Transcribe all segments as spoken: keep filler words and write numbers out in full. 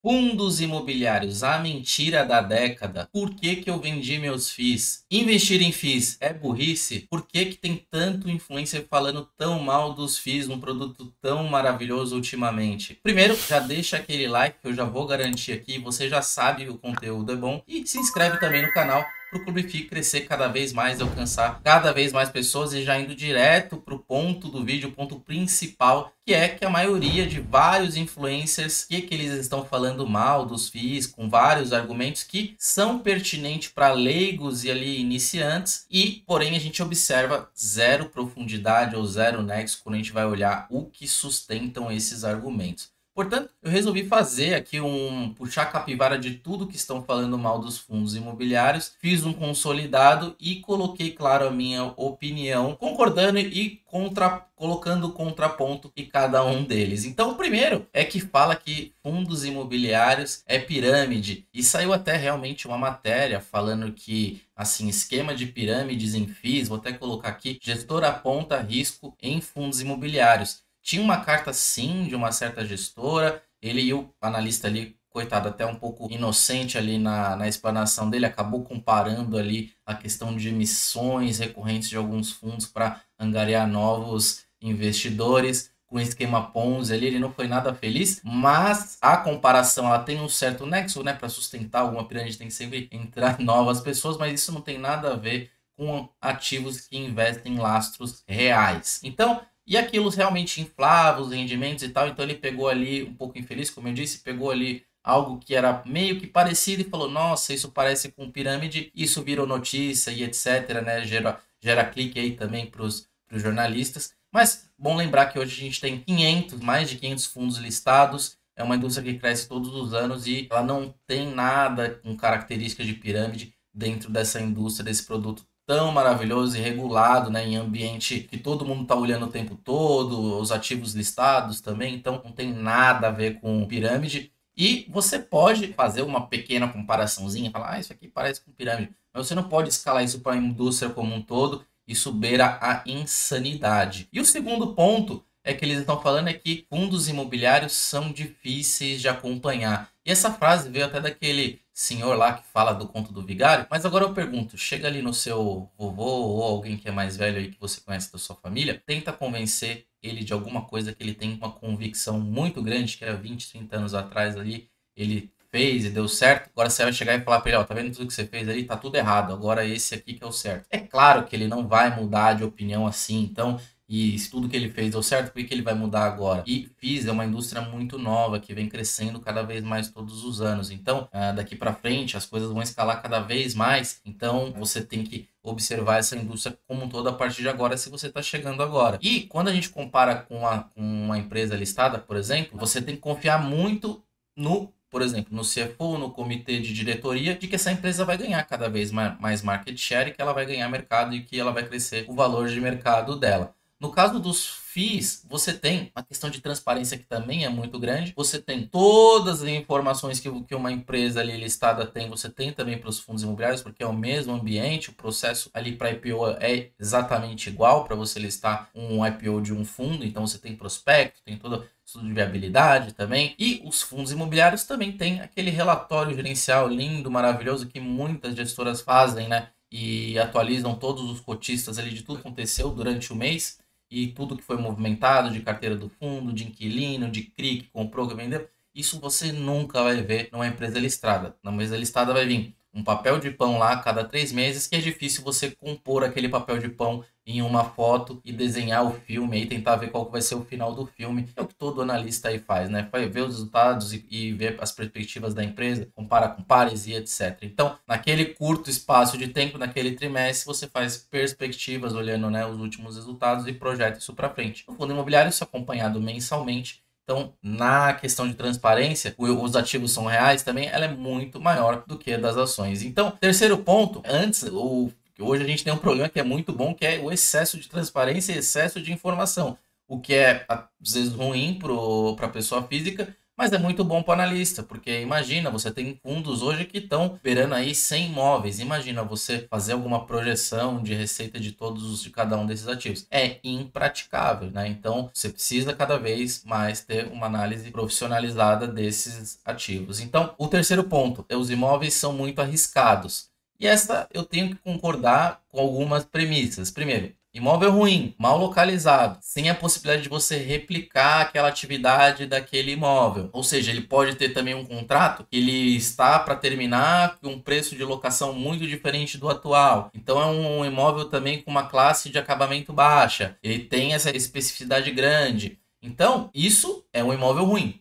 Fundos imobiliários, a mentira da década. Por que que eu vendi meus F I Is? Investir em F I Is é burrice? Por que que tem tanto influencer falando tão mal dos F I Is, um produto tão maravilhoso ultimamente? Primeiro, já deixa aquele like que eu já vou garantir aqui, você já sabe que o conteúdo é bom. E se inscreve também no canal para o Clube F I I crescer cada vez mais, alcançar cada vez mais pessoas e já indo direto para o ponto do vídeo, o ponto principal, que é que a maioria de vários influencers, que, que eles estão falando mal dos F I Is, com vários argumentos que são pertinentes para leigos e ali iniciantes, e porém a gente observa zero profundidade ou zero nexo quando a gente vai olhar o que sustentam esses argumentos. Portanto, eu resolvi fazer aqui um puxar a capivara de tudo que estão falando mal dos fundos imobiliários, fiz um consolidado e coloquei, claro, a minha opinião, concordando e contra, colocando contraponto em cada um deles. Então, o primeiro é que fala que fundos imobiliários é pirâmide, e saiu até realmente uma matéria falando que, assim, esquema de pirâmides em F I Is, vou até colocar aqui, gestor aponta risco em fundos imobiliários. Tinha uma carta sim de uma certa gestora, ele e o analista ali, coitado, até um pouco inocente ali na, na explanação dele, acabou comparando ali a questão de emissões recorrentes de alguns fundos para angariar novos investidores com esquema Ponzi ali, ele não foi nada feliz, mas a comparação ela tem um certo nexo, né, para sustentar alguma pirâmide tem que sempre entrar novas pessoas, mas isso não tem nada a ver com ativos que investem em lastros reais. Então, e aquilo realmente inflava os rendimentos e tal, então ele pegou ali, um pouco infeliz, como eu disse, pegou ali algo que era meio que parecido e falou, nossa, isso parece com pirâmide, isso virou notícia e etc, né, gera, gera clique aí também para os jornalistas, mas bom lembrar que hoje a gente tem quinhentos, mais de quinhentos fundos listados, é uma indústria que cresce todos os anos e ela não tem nada com características de pirâmide dentro dessa indústria, desse produto tão maravilhoso e regulado, né, em ambiente que todo mundo está olhando o tempo todo, os ativos listados também, então não tem nada a ver com pirâmide. E você pode fazer uma pequena comparaçãozinha, falar, ah, isso aqui parece com pirâmide, mas você não pode escalar isso para a indústria como um todo, isso beira a insanidade. E o segundo ponto é que eles estão falando é que fundos imobiliários são difíceis de acompanhar. E essa frase veio até daquele senhor lá que fala do conto do vigário. Mas agora eu pergunto, chega ali no seu vovô ou alguém que é mais velho aí que você conhece da sua família, tenta convencer ele de alguma coisa que ele tem uma convicção muito grande, que era vinte, trinta anos atrás ali, ele fez e deu certo. Agora você vai chegar e falar para ele, ó, tá vendo tudo que você fez ali? Tá tudo errado, agora esse aqui que é o certo. É claro que ele não vai mudar de opinião assim, então... E se tudo que ele fez deu certo, por que ele vai mudar agora? E F I I S é uma indústria muito nova, que vem crescendo cada vez mais todos os anos. Então, daqui para frente, as coisas vão escalar cada vez mais. Então, você tem que observar essa indústria como um todo a partir de agora, se você está chegando agora. E quando a gente compara com, a, com uma empresa listada, por exemplo, você tem que confiar muito no... por exemplo, no C F O, no comitê de diretoria, de que essa empresa vai ganhar cada vez mais market share e que ela vai ganhar mercado e que ela vai crescer o valor de mercado dela. No caso dos F I Is, você tem uma questão de transparência que também é muito grande. Você tem todas as informações que, que uma empresa ali listada tem, você tem também para os fundos imobiliários, porque é o mesmo ambiente, o processo ali para I P O é exatamente igual para você listar um I P O de um fundo, então você tem prospecto, tem todo estudo de viabilidade também, e os fundos imobiliários também tem aquele relatório gerencial lindo, maravilhoso, que muitas gestoras fazem, né, e atualizam todos os cotistas ali de tudo que aconteceu durante o mês, e tudo que foi movimentado de carteira do fundo, de inquilino, de C R I que comprou, que vendeu, isso você nunca vai ver numa empresa listada. Na empresa listada vai vir um papel de pão lá a cada três meses, que é difícil você compor aquele papel de pão em uma foto e desenhar o filme e tentar ver qual vai ser o final do filme. É o que todo analista aí faz, né? Vai ver os resultados e, e ver as perspectivas da empresa, compara com pares e etcétera. Então, naquele curto espaço de tempo, naquele trimestre, você faz perspectivas olhando, né, os últimos resultados e projeta isso para frente. No fundo imobiliário, isso é acompanhado mensalmente. Então, na questão de transparência, os ativos são reais também, ela é muito maior do que a das ações. Então, terceiro ponto, antes, o, hoje a gente tem um problema que é muito bom, que é o excesso de transparência e excesso de informação, o que é, às vezes, ruim para a pessoa física, Mas é muito bom para o analista, porque imagina, você tem fundos hoje que estão operando aí cem imóveis. Imagina você fazer alguma projeção de receita de todos os de cada um desses ativos. É impraticável, né? Então, você precisa cada vez mais ter uma análise profissionalizada desses ativos. Então, o terceiro ponto é os imóveis são muito arriscados. E essa eu tenho que concordar com algumas premissas. Primeiro, imóvel ruim, mal localizado, sem a possibilidade de você replicar aquela atividade daquele imóvel. Ou seja, ele pode ter também um contrato que ele está para terminar com um preço de locação muito diferente do atual. Então é um imóvel também com uma classe de acabamento baixa. Ele tem essa especificidade grande. Então, isso é um imóvel ruim.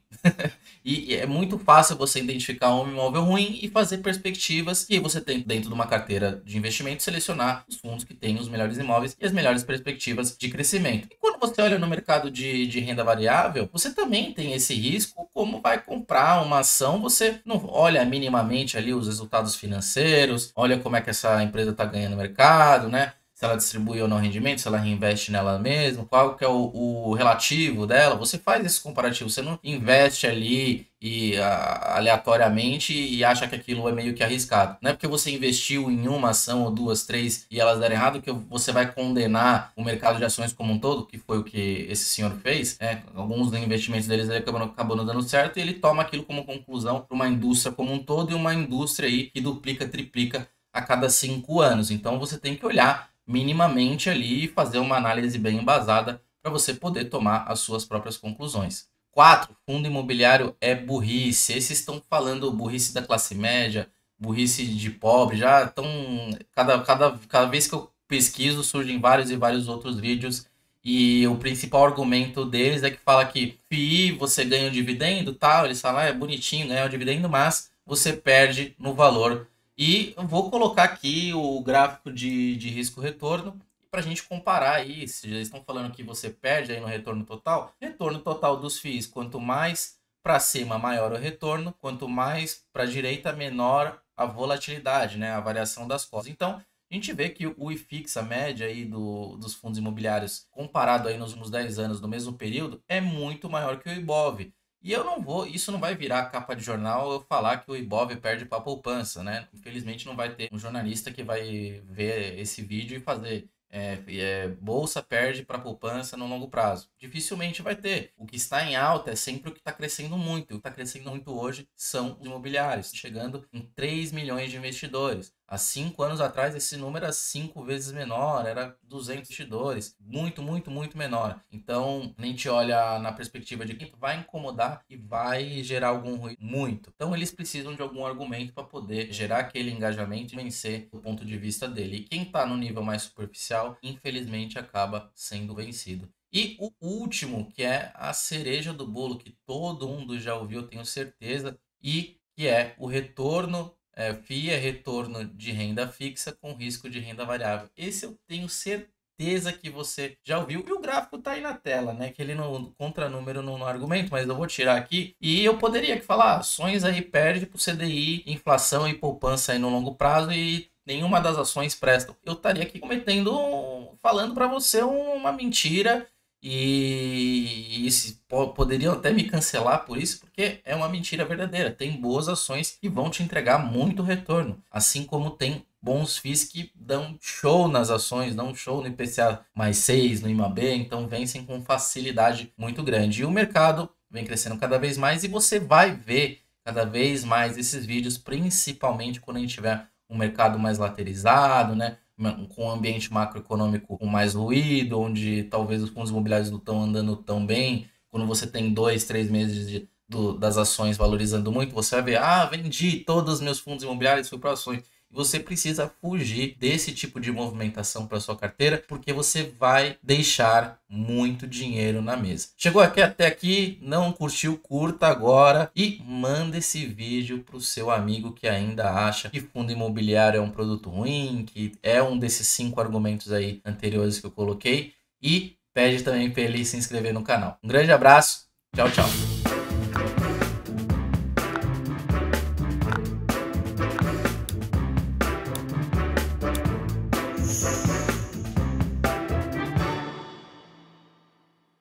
E é muito fácil você identificar um imóvel ruim e fazer perspectivas que você tem dentro de uma carteira de investimento, selecionar os fundos que têm os melhores imóveis e as melhores perspectivas de crescimento. E quando você olha no mercado de, de renda variável, você também tem esse risco. Como vai comprar uma ação, você não olha minimamente ali os resultados financeiros, olha como é que essa empresa está ganhando no mercado, né? Se ela distribui ou não rendimento, se ela reinveste nela mesma, qual que é o, o relativo dela. Você faz esse comparativo, você não investe ali e a, aleatoriamente e acha que aquilo é meio que arriscado. Não é porque você investiu em uma ação ou duas, três e elas deram errado que você vai condenar o mercado de ações como um todo, que foi o que esse senhor fez. Né? Alguns dos investimentos deles ele acabou, acabou não dando certo e ele toma aquilo como conclusão para uma indústria como um todo e uma indústria aí que duplica, triplica a cada cinco anos. Então você tem que olhar minimamente ali e fazer uma análise bem embasada para você poder tomar as suas próprias conclusões. quatro. Fundo imobiliário é burrice. Esses estão falando burrice da classe média, burrice de pobre, já estão... Cada, cada, cada vez que eu pesquiso surgem vários e vários outros vídeos e o principal argumento deles é que fala que F I I você ganha um dividendo, tal, eles falam, ah, é bonitinho ganhar um dividendo, mas você perde no valor. E eu vou colocar aqui o gráfico de, de risco-retorno para a gente comparar aí. Se eles estão falando que você perde aí no retorno total, retorno total dos F I Is, quanto mais para cima, maior o retorno, quanto mais para a direita, menor a volatilidade, né, a variação das cotas. Então, a gente vê que o I F I X, a média aí do, dos fundos imobiliários, comparado aí nos últimos dez anos, no mesmo período, é muito maior que o Ibov. E eu não vou, isso não vai virar capa de jornal eu falar que o Ibov perde para a poupança, né? Infelizmente não vai ter um jornalista que vai ver esse vídeo e fazer é, é, bolsa perde para a poupança no longo prazo. Dificilmente vai ter. O que está em alta é sempre o que está crescendo muito. O que está crescendo muito hoje são os imobiliários, chegando em três milhões de investidores. Há cinco anos atrás, esse número era cinco vezes menor, era duzentos investidores. Muito, muito, muito menor. Então, a gente olha na perspectiva de quem vai incomodar e vai gerar algum ruído. Muito. Então, eles precisam de algum argumento para poder gerar aquele engajamento e vencer do ponto de vista dele. E quem está no nível mais superficial, infelizmente, acaba sendo vencido. E o último, que é a cereja do bolo, que todo mundo já ouviu, tenho certeza, e que é o retorno... É, F I I é retorno de renda fixa com risco de renda variável. Esse eu tenho certeza que você já ouviu. E o gráfico está aí na tela, né? Que ele no contranúmero no, no argumento, mas eu vou tirar aqui. E eu poderia aqui falar, ações aí perde para o C D I, inflação e poupança aí no longo prazo e nenhuma das ações prestam. Eu estaria aqui cometendo, falando para você uma mentira. E, e se, poderiam até me cancelar por isso, porque é uma mentira verdadeira. Tem boas ações que vão te entregar muito retorno, assim como tem bons F I Is que dão show nas ações, dão show no I P C A mais seis, no I M A B, então vencem com facilidade muito grande. E o mercado vem crescendo cada vez mais e você vai ver cada vez mais esses vídeos, principalmente quando a gente tiver um mercado mais laterizado, né? Com um ambiente macroeconômico com mais ruído, onde talvez os fundos imobiliários não estão andando tão bem. Quando você tem dois, três meses de, do, das ações valorizando muito, você vai ver, ah, vendi todos os meus fundos imobiliários, fui para ações. E você precisa fugir desse tipo de movimentação para sua carteira, porque você vai deixar muito dinheiro na mesa. Chegou aqui até aqui, não curtiu, curta agora e manda esse vídeo para o seu amigo que ainda acha que fundo imobiliário é um produto ruim, que é um desses cinco argumentos aí anteriores que eu coloquei, e pede também para ele se inscrever no canal. Um grande abraço, tchau, tchau.